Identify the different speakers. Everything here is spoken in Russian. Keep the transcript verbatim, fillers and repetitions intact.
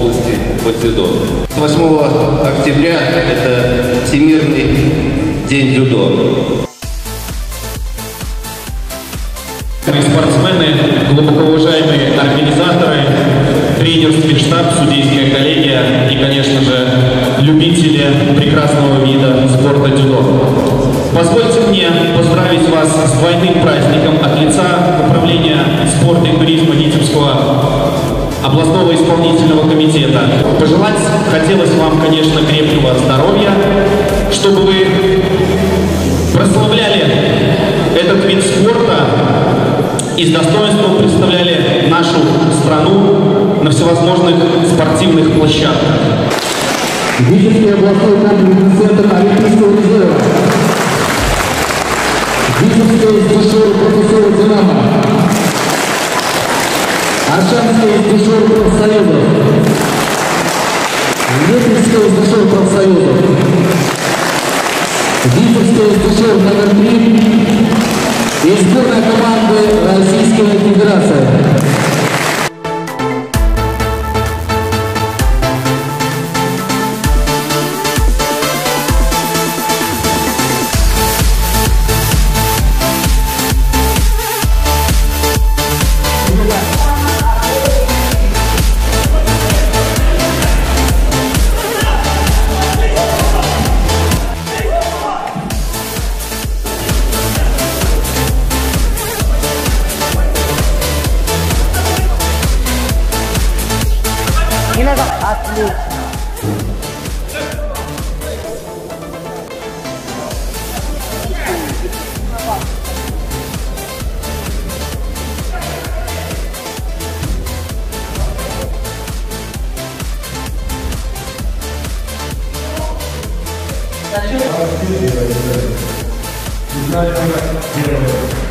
Speaker 1: области по дзюдо. восьмого октября это Всемирный день дзюдо.
Speaker 2: Спортсмены, глубоко уважаемые организаторы, тренерский штаб, судейская коллегия и, конечно же, любители прекрасного вида спорта дзюдо. Позвольте мне поздравить вас с двойным праздником от лица Управления спорта и туризма Витебского областного исполнительного комитета. Пожелать хотелось вам, конечно, крепкого здоровья, чтобы вы прославляли этот вид спорта и с достоинством представляли нашу страну на всевозможных спортивных площадках.
Speaker 3: Витебский областной комплексный центр Олимпийского резерва. Витебская дешевая профессора «Динамо». Аршанская дешевая профсоюза. Лепельская дешевая профсоюза. Витебская дешевая номер три. И сборная команды Российской Федерации.
Speaker 4: Не надо, отлично.
Speaker 3: Дальше.